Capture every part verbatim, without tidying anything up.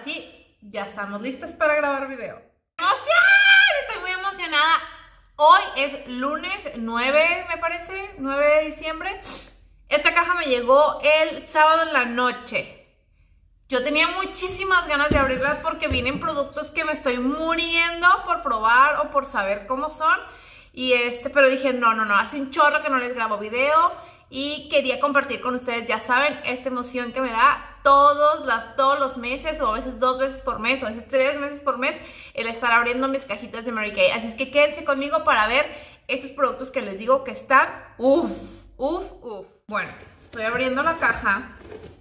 sí, ya estamos listas para grabar video. ¡Emoción! Estoy muy emocionada. Hoy es lunes nueve, me parece, nueve de diciembre. Esta caja me llegó el sábado en la noche. Yo tenía muchísimas ganas de abrirla porque vienen productos que me estoy muriendo por probar o por saber cómo son. Y este, pero dije, no, no, no, hace un chorro que no les grabo video y quería compartir con ustedes, ya saben, esta emoción que me da todos, las, todos los meses o a veces dos veces por mes o a veces tres meses por mes el estar abriendo mis cajitas de Mary Kay. Así es que quédense conmigo para ver estos productos que les digo que están uff, uff, uff. Bueno, estoy abriendo la caja.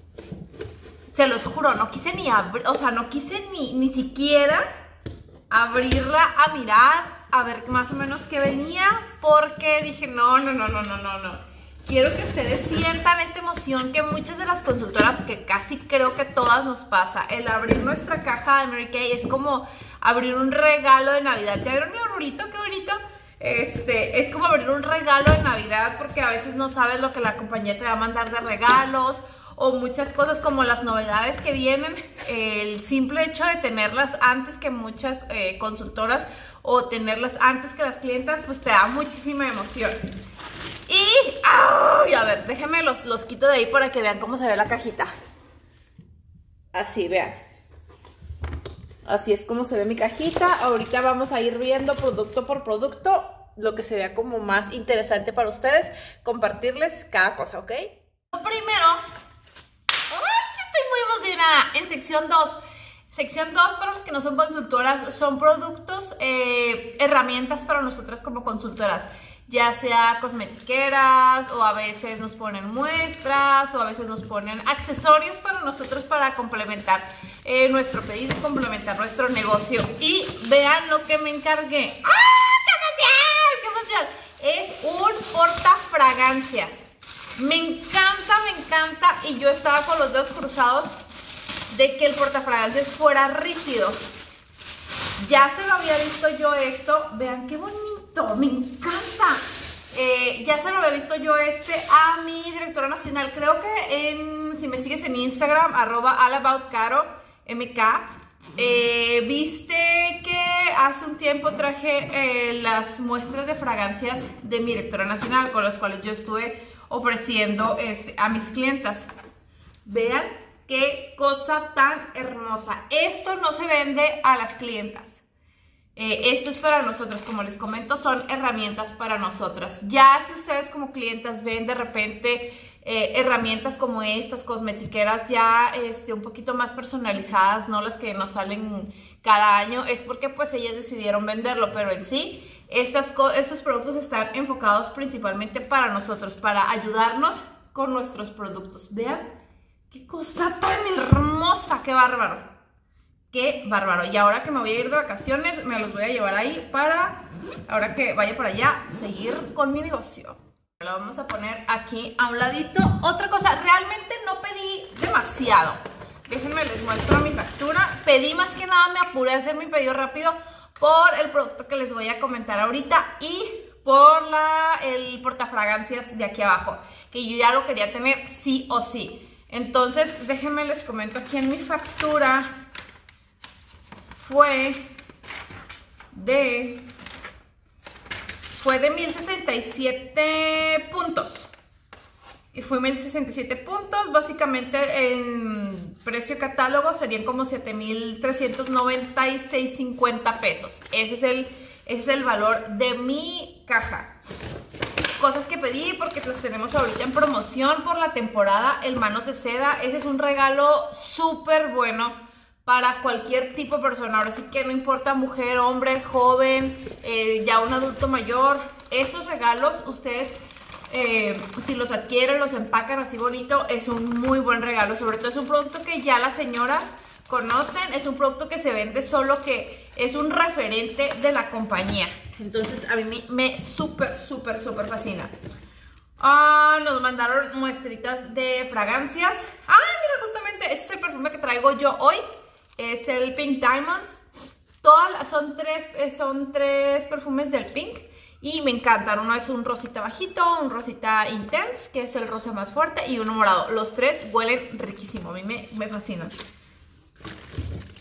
Se los juro, no quise ni abrir, o sea, no quise ni, ni siquiera abrirla a mirar, a ver más o menos qué venía, porque dije, no, no, no, no, no, no, no. Quiero que ustedes sientan esta emoción que muchas de las consultoras, que casi creo que todas nos pasa, el abrir nuestra caja de Mary Kay es como abrir un regalo de Navidad. ¿Ya vieron mi arbolito? Qué bonito. Este, es como abrir un regalo de Navidad porque a veces no sabes lo que la compañía te va a mandar de regalos o muchas cosas como las novedades que vienen. El simple hecho de tenerlas antes que muchas eh, consultoras o tenerlas antes que las clientas, pues te da muchísima emoción. Y, ¡ay! A ver, déjenme los, los quito de ahí para que vean cómo se ve la cajita. Así, vean. Así es como se ve mi cajita. Ahorita vamos a ir viendo producto por producto, lo que se vea como más interesante para ustedes, compartirles cada cosa, ¿ok? Primero, ¡ay! Estoy muy emocionada. En sección dos. Sección dos, para los que no son consultoras, son productos, eh, herramientas para nosotras como consultoras. Ya sea cosmetiqueras o a veces nos ponen muestras o a veces nos ponen accesorios para nosotros para complementar eh, nuestro pedido y complementar nuestro negocio. Y vean lo que me encargué. ¡Ah! ¡Qué emoción! ¡Qué emoción! Es un portafragancias. Me encanta, me encanta. Y yo estaba con los dedos cruzados de que el portafragancias fuera rígido. Ya se lo había visto yo esto. Vean qué bonito, me encanta. Eh, ya se lo había visto yo este a mi directora nacional. Creo que en, si me sigues en Instagram, arroba allaboutcaro, M K, eh, viste que hace un tiempo traje eh, las muestras de fragancias de mi directora nacional, con las cuales yo estuve ofreciendo este, a mis clientas. Vean qué cosa tan hermosa. Esto no se vende a las clientas. Eh, esto es para nosotros, como les comento, son herramientas para nosotras. Ya si ustedes como clientas ven de repente eh, herramientas como estas, cosmetiqueras ya este, un poquito más personalizadas, no las que nos salen cada año, es porque pues ellas decidieron venderlo, pero en sí estas, estos productos están enfocados principalmente para nosotros, para ayudarnos con nuestros productos. Vean qué cosa tan hermosa, qué bárbaro. Qué bárbaro. Y ahora que me voy a ir de vacaciones, me los voy a llevar ahí para, ahora que vaya para allá, seguir con mi negocio. Lo vamos a poner aquí a un ladito. Otra cosa, realmente no pedí demasiado. Déjenme les muestro mi factura. Pedí más que nada, me apuré a hacer mi pedido rápido por el producto que les voy a comentar ahorita y por la, el portafragancias de aquí abajo, que yo ya lo quería tener sí o sí. Entonces, déjenme les comento aquí en mi factura. Fue de, fue de mil sesenta y siete puntos. Y fue mil sesenta y siete puntos. Básicamente en precio catálogo serían como siete mil trescientos noventa y seis cincuenta pesos. Ese es, el, ese es el valor de mi caja. Cosas que pedí porque las tenemos ahorita en promoción por la temporada. El manos de seda. Ese es un regalo súper bueno para cualquier tipo de persona. Ahora sí que no importa mujer, hombre, joven, eh, ya un adulto mayor. Esos regalos ustedes, eh, si los adquieren, los empacan así bonito, es un muy buen regalo. Sobre todo es un producto que ya las señoras conocen, es un producto que se vende solo, que es un referente de la compañía. Entonces a mí me, me súper, súper, súper fascina. Ah, nos mandaron muestritas de fragancias. Ah, mira, justamente ese es el perfume que traigo yo hoy. Es el Pink Diamonds. Todas son tres, son tres perfumes del Pink y me encantan. Uno es un rosita bajito, un rosita intense, que es el rosa más fuerte, y uno morado. Los tres huelen riquísimo, a mí me, me fascinan.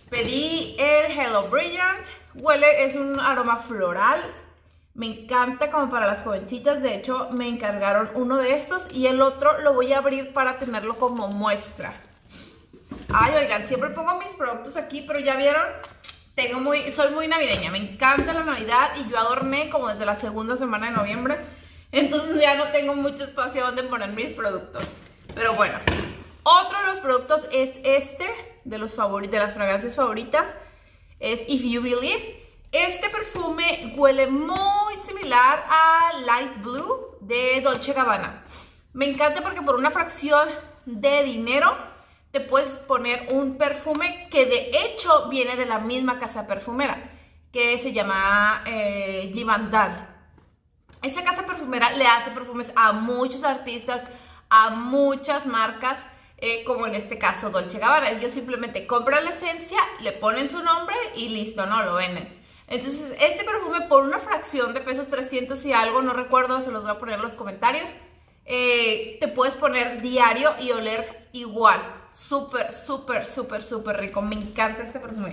Pedí el Hello Brilliant. Huele, es un aroma floral. Me encanta como para las jovencitas. De hecho, me encargaron uno de estos y el otro lo voy a abrir para tenerlo como muestra. Ay, oigan, siempre pongo mis productos aquí, pero ya vieron, tengo muy, soy muy navideña. Me encanta la Navidad y yo adorné como desde la segunda semana de noviembre. Entonces ya no tengo mucho espacio donde poner mis productos. Pero bueno, otro de los productos es este, de, los favori- de las fragancias favoritas. Es If You Believe. Este perfume huele muy similar a Light Blue de Dolce Gabbana. Me encanta porque por una fracción de dinero te puedes poner un perfume que de hecho viene de la misma casa perfumera, que se llama eh, Givaudan. Esa casa perfumera le hace perfumes a muchos artistas, a muchas marcas, eh, como en este caso Dolce Gabbana. Ellos simplemente compran la esencia, le ponen su nombre y listo, ¿no? Lo venden. Entonces, este perfume por una fracción de pesos, trescientos y algo, no recuerdo, se los voy a poner en los comentarios, eh, te puedes poner diario y oler igual. Súper, súper, súper, súper rico. Me encanta este perfume.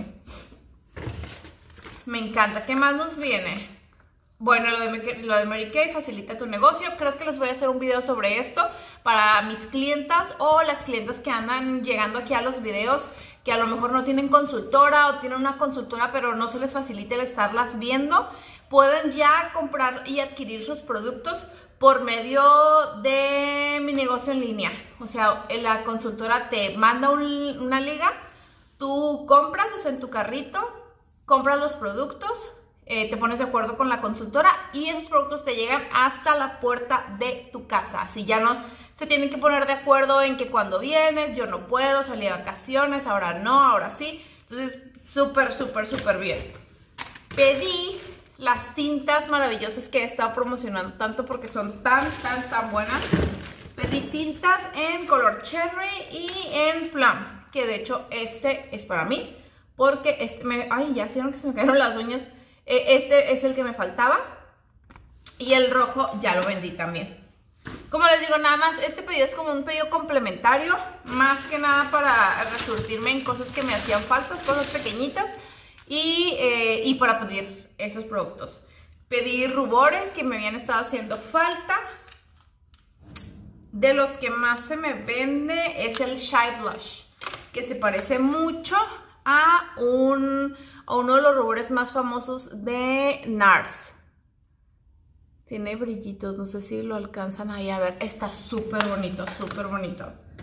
Me encanta. ¿Qué más nos viene? Bueno, lo de, lo de Mary Kay, facilita tu negocio. Creo que les voy a hacer un video sobre esto para mis clientas o las clientas que andan llegando aquí a los videos, que a lo mejor no tienen consultora o tienen una consultora pero no se les facilita el estarlas viendo. Pueden ya comprar y adquirir sus productos por medio de mi negocio en línea. O sea, la consultora te manda un, una liga, tú compras, o sea, en tu carrito, compras los productos, Eh, te pones de acuerdo con la consultora y esos productos te llegan hasta la puerta de tu casa. Así ya no se tienen que poner de acuerdo en que cuando vienes, yo no puedo, salí de vacaciones, ahora no, ahora sí. Entonces, súper, súper, súper bien. Pedí las tintas maravillosas que he estado promocionando tanto porque son tan, tan, tan buenas. Pedí tintas en color cherry y en plum, que de hecho este es para mí porque este me... Ay, ya vieron que se me cayeron las uñas. Este es el que me faltaba y el rojo ya lo vendí también. Como les digo, nada más este pedido es como un pedido complementario, más que nada para resurtirme en cosas que me hacían falta, cosas pequeñitas y, eh, y para pedir esos productos. Pedí rubores que me habían estado haciendo falta. De los que más se me vende es el Shy Blush, que se parece mucho a un... a uno de los rubores más famosos de NARS. Tiene brillitos, no sé si lo alcanzan ahí a ver. Está súper bonito, súper bonito.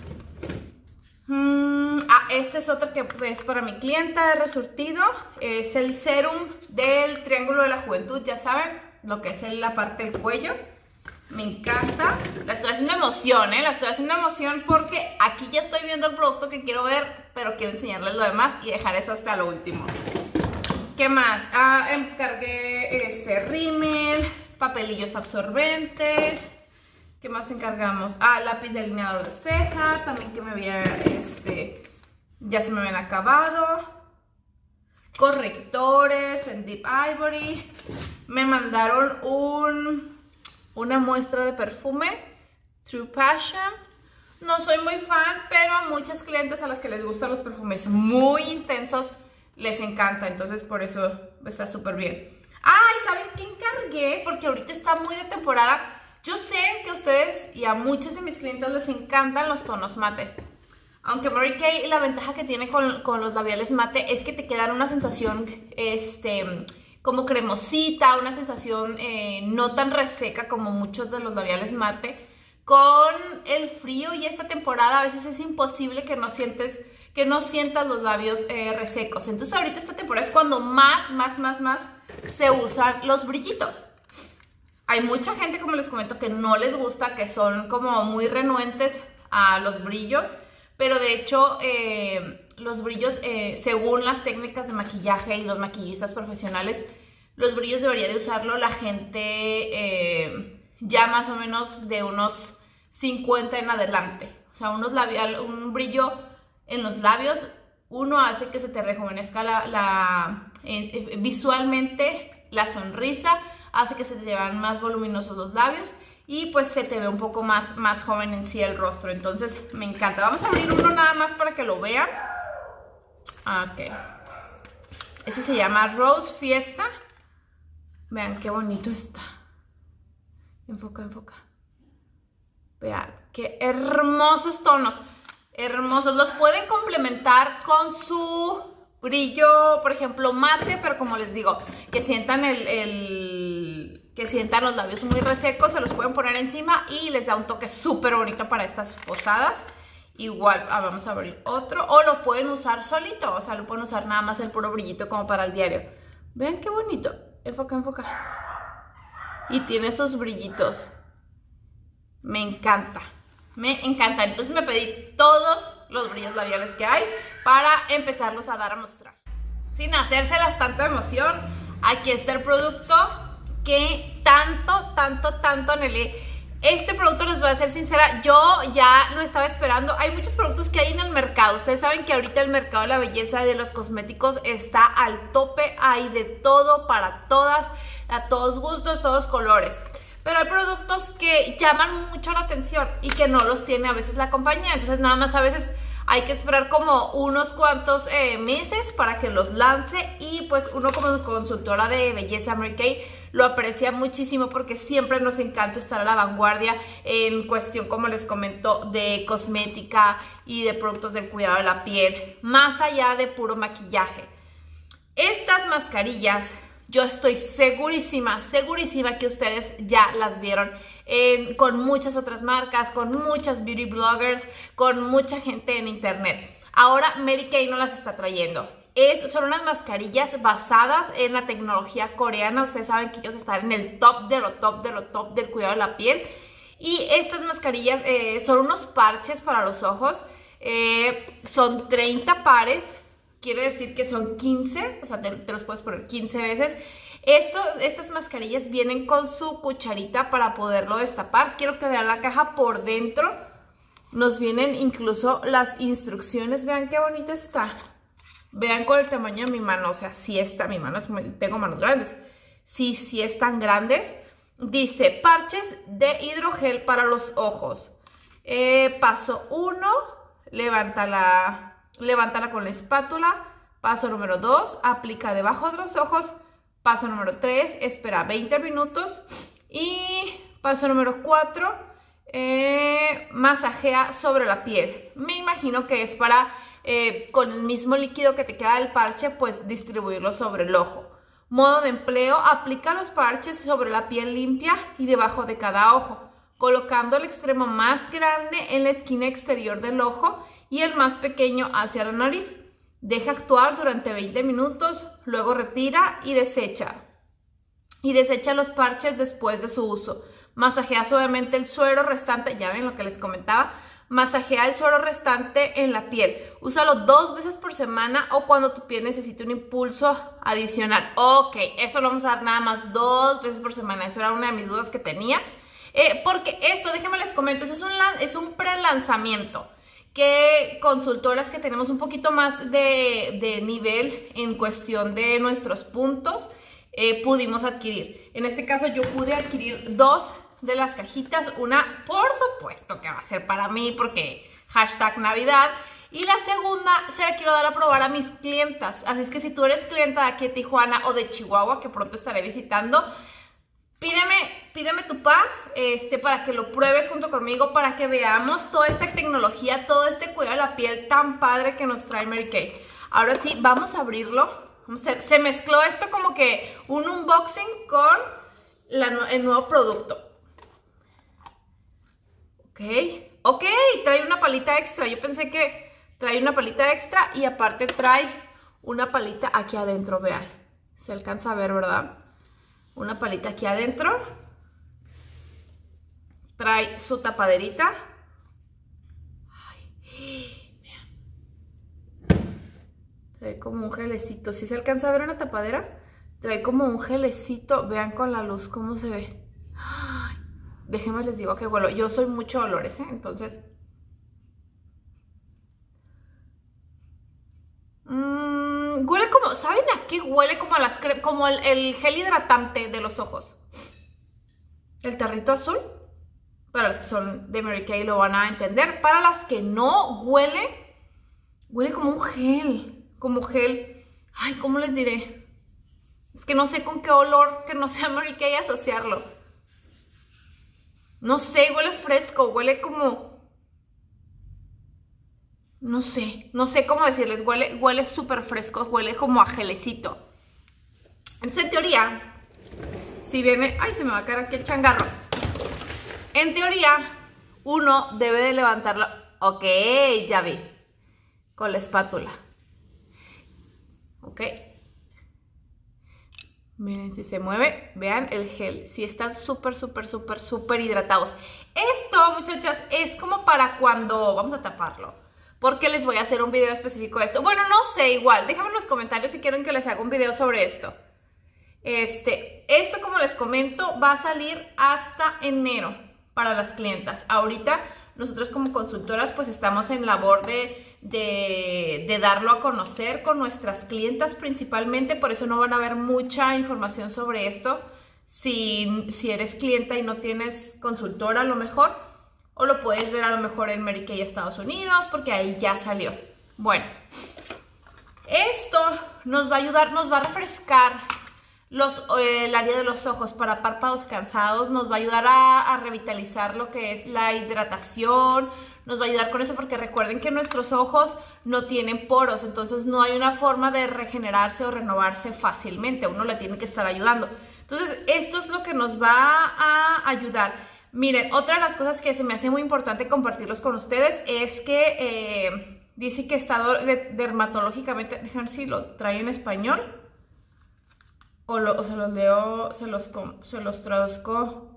Mm, ah, este es otro que es para mi clienta de resurtido. Es el serum del Triángulo de la Juventud, ya saben, lo que es en la parte del cuello. Me encanta. La estoy haciendo emoción, ¿eh? La estoy haciendo emoción porque aquí ya estoy viendo el producto que quiero ver, pero quiero enseñarles lo demás y dejar eso hasta lo último. ¿Qué más? Ah, encargué este rímel, papelillos absorbentes. ¿Qué más encargamos? Ah, lápiz delineador de ceja, también que me había, este, ya se me habían acabado. Correctores en Deep Ivory. Me mandaron un, una muestra de perfume, True Passion. No soy muy fan, pero a muchas clientes a las que les gustan los perfumes muy intensos les encanta, entonces por eso está súper bien. Ay, ¿saben qué encargué? Porque ahorita está muy de temporada. Yo sé que a ustedes y a muchos de mis clientes les encantan los tonos mate. Aunque Mary Kay, la ventaja que tiene con, con los labiales mate es que te quedan una sensación este, como cremosita, una sensación eh, no tan reseca como muchos de los labiales mate. Con el frío y esta temporada a veces es imposible que no sientes... que no sientas los labios eh, resecos. Entonces ahorita esta temporada es cuando más, más, más, más se usan los brillitos. Hay mucha gente, como les comento, que no les gusta, que son como muy renuentes a los brillos, pero de hecho eh, los brillos, eh, según las técnicas de maquillaje y los maquillistas profesionales, los brillos debería de usarlo la gente eh, ya más o menos de unos cincuenta en adelante. O sea, unos labial, un brillo en los labios, uno hace que se te rejuvenezca la, la eh, visualmente la sonrisa, hace que se te vean más voluminosos los labios y pues se te ve un poco más, más joven en sí el rostro. Entonces me encanta. Vamos a abrir uno nada más para que lo vean. Ok. Ese se llama Rose Fiesta. Vean qué bonito está. Enfoca, enfoca. Vean qué hermosos tonos. Hermosos. Los pueden complementar con su brillo, por ejemplo, mate, pero como les digo, que sientan el, el que sientan los labios muy resecos, se los pueden poner encima y les da un toque súper bonito para estas posadas. Igual, ah, vamos a abrir otro, o lo pueden usar solito, o sea, lo pueden usar nada más el puro brillito como para el diario. Vean qué bonito. Enfoca, enfoca. Y tiene esos brillitos. Me encanta. Me encanta. Entonces me pedí todos los brillos labiales que hay para empezarlos a dar a mostrar. Sin hacérselas tanta emoción, aquí está el producto que tanto, tanto, tanto anhelé. Este producto, les voy a ser sincera, yo ya lo estaba esperando. Hay muchos productos que hay en el mercado. Ustedes saben que ahorita el mercado de la belleza y de los cosméticos está al tope. Hay de todo para todas, a todos gustos, todos colores. Pero hay productos que llaman mucho la atención y que no los tiene a veces la compañía. Entonces nada más a veces hay que esperar como unos cuantos eh, meses para que los lance. Y pues uno como consultora de belleza Mary Kay lo aprecia muchísimo porque siempre nos encanta estar a la vanguardia en cuestión, como les comento, de cosmética y de productos del cuidado de la piel, más allá de puro maquillaje. Estas mascarillas, yo estoy segurísima, segurísima que ustedes ya las vieron eh, con muchas otras marcas, con muchas beauty bloggers, con mucha gente en internet. Ahora Mary Kay no las está trayendo. Es, son unas mascarillas basadas en la tecnología coreana. Ustedes saben que ellos están en el top de lo top de lo top del cuidado de la piel. Y estas mascarillas eh, son unos parches para los ojos. Eh, son treinta pares. Quiere decir que son quince. O sea, te, te los puedes poner quince veces. Esto, estas mascarillas vienen con su cucharita para poderlo destapar. Quiero que vean la caja por dentro. Nos vienen incluso las instrucciones. Vean qué bonita está. Vean con el tamaño de mi mano, o sea, sí está, mi mano es muy, tengo manos grandes. Sí, sí están grandes. Dice, parches de hidrogel para los ojos. Eh, paso uno, levántala, levántala con la espátula. Paso número dos, aplica debajo de los ojos. Paso número tres, espera veinte minutos. Y paso número cuatro, eh, masajea sobre la piel. Me imagino que es para... Eh, con el mismo líquido que te queda del parche, pues distribuirlo sobre el ojo. Modo de empleo, aplica los parches sobre la piel limpia y debajo de cada ojo, colocando el extremo más grande en la esquina exterior del ojo y el más pequeño hacia la nariz. Deja actuar durante veinte minutos, luego retira y desecha. Y desecha los parches después de su uso. Masajea suavemente el suero restante, ya ven lo que les comentaba. Masajea el suero restante en la piel. Úsalo dos veces por semana o cuando tu piel necesite un impulso adicional. Ok, eso lo vamos a dar nada más dos veces por semana. Eso era una de mis dudas que tenía. Eh, porque esto, déjenme les comento, eso es un, es un pre-lanzamiento que consultoras que tenemos un poquito más de, de nivel en cuestión de nuestros puntos eh, pudimos adquirir. En este caso yo pude adquirir dos de las cajitas, una por supuesto que va a ser para mí porque hashtag Navidad, y la segunda se la quiero dar a probar a mis clientas. Así es que si tú eres clienta de aquí de Tijuana o de Chihuahua, que pronto estaré visitando, pídeme, pídeme tu pack este, para que lo pruebes junto conmigo, para que veamos toda esta tecnología, todo este cuidado de la piel tan padre que nos trae Mary Kay. Ahora sí, vamos a abrirlo. Se, se mezcló esto como que un unboxing con la, el nuevo producto. Ok, ok, trae una palita extra. Yo pensé que trae una palita extra y aparte trae una palita aquí adentro, vean. Se alcanza a ver, ¿verdad? Una palita aquí adentro. Trae su tapaderita. Ay, vean. Trae como un gelecito. ¿Sí se alcanza a ver una tapadera? Trae como un gelecito. Vean con la luz cómo se ve. Ay, déjenme les digo que huelo. Yo soy mucho olores, ¿eh? Entonces... Mmm, huele como... ¿Saben a qué huele? Como a las cre como el, el gel hidratante de los ojos. El tarrito azul. Para las que son de Mary Kay lo van a entender. Para las que no, huele... Huele como un gel. Como gel Ay, ¿cómo les diré? Es que no sé con qué olor que no sea Mary Kay asociarlo. No sé, huele fresco, huele como... No sé, no sé cómo decirles, huele huele súper fresco, huele como a gelecito. Entonces, en teoría, si viene... Ay, se me va a caer aquí el changarro. En teoría, uno debe de levantarlo... Ok, ya vi. Con la espátula. Ok. Miren, si se mueve, vean el gel. Si están súper, súper, súper, súper hidratados. Esto, muchachas, es como para cuando... Vamos a taparlo. Porque les voy a hacer un video específico de esto. Bueno, no sé, igual. Déjame en los comentarios si quieren que les haga un video sobre esto. Este, esto, como les comento, va a salir hasta enero para las clientas. Ahorita, nosotros como consultoras, pues estamos en labor de... De, de darlo a conocer con nuestras clientas principalmente, por eso no van a ver mucha información sobre esto si, si eres clienta y no tienes consultora a lo mejor, o lo puedes ver a lo mejor en Mary Kay Estados Unidos, porque ahí ya salió. Bueno, esto nos va a ayudar, nos va a refrescar los, eh, el área de los ojos para párpados cansados, nos va a ayudar a, a revitalizar lo que es la hidratación. Nos va a ayudar con eso porque recuerden que nuestros ojos no tienen poros, entonces no hay una forma de regenerarse o renovarse fácilmente, uno le tiene que estar ayudando. Entonces esto es lo que nos va a ayudar. Miren, otra de las cosas que se me hace muy importante compartirlos con ustedes es que eh, dice que está de, dermatológicamente, déjenme ver si lo trae en español o, lo, o se los leo, se los, se los traduzco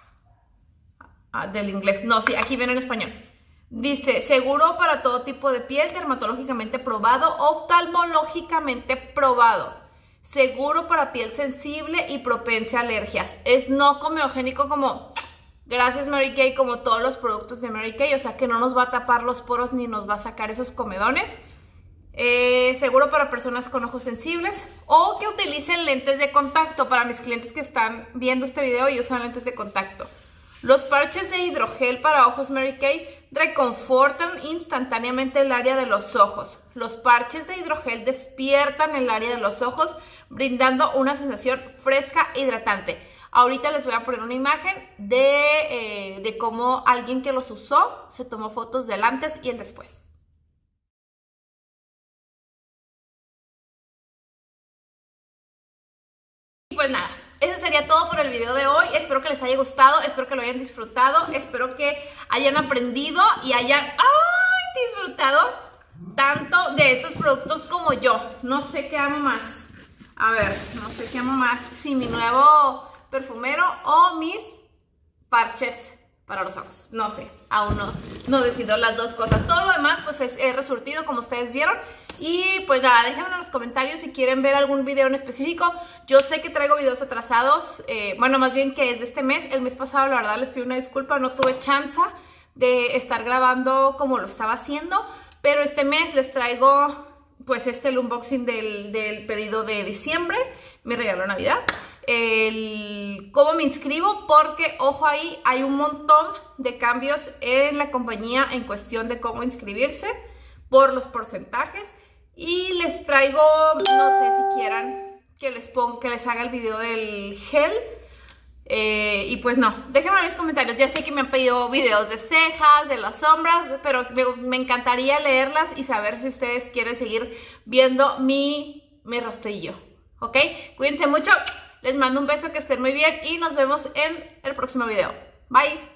ah, del inglés. No, sí, aquí viene en español. Dice, seguro para todo tipo de piel, dermatológicamente probado, oftalmológicamente probado. Seguro para piel sensible y propensa a alergias. Es no comedogénico como, gracias Mary Kay, como todos los productos de Mary Kay. O sea que no nos va a tapar los poros ni nos va a sacar esos comedones. Eh, seguro para personas con ojos sensibles o que utilicen lentes de contacto. Para mis clientes que están viendo este video y usan lentes de contacto. Los parches de hidrogel para ojos Mary Kay reconfortan instantáneamente el área de los ojos. Los parches de hidrogel despiertan el área de los ojos, brindando una sensación fresca e hidratante. Ahorita les voy a poner una imagen de, eh, de cómo alguien que los usó se tomó fotos del antes y el después. Y pues nada. Eso sería todo por el video de hoy. Espero que les haya gustado, espero que lo hayan disfrutado, espero que hayan aprendido y hayan ¡ay! disfrutado tanto de estos productos como yo. No sé qué amo más. A ver, no sé qué amo más. Si mi nuevo perfumero o mis parches para los ojos. No sé, aún no, no decido las dos cosas. Todo lo demás pues es, es resurtido como ustedes vieron. Y pues nada, déjenme en los comentarios si quieren ver algún video en específico. Yo sé que traigo videos atrasados, eh, bueno, más bien que es de este mes. El mes pasado, la verdad, les pido una disculpa, no tuve chance de estar grabando como lo estaba haciendo. Pero este mes les traigo, pues, este el unboxing del, del pedido de diciembre, mi regalo de Navidad. El cómo me inscribo, porque, ojo ahí, hay un montón de cambios en la compañía en cuestión de cómo inscribirse por los porcentajes. Y les traigo, no sé si quieran que les ponga, que les haga el video del gel. Eh, y pues no, déjenme en los comentarios. Ya sé que me han pedido videos de cejas, de las sombras, pero me, me encantaría leerlas y saber si ustedes quieren seguir viendo mi, mi rostrillo. ¿Ok? Cuídense mucho, les mando un beso, que estén muy bien y nos vemos en el próximo video. Bye.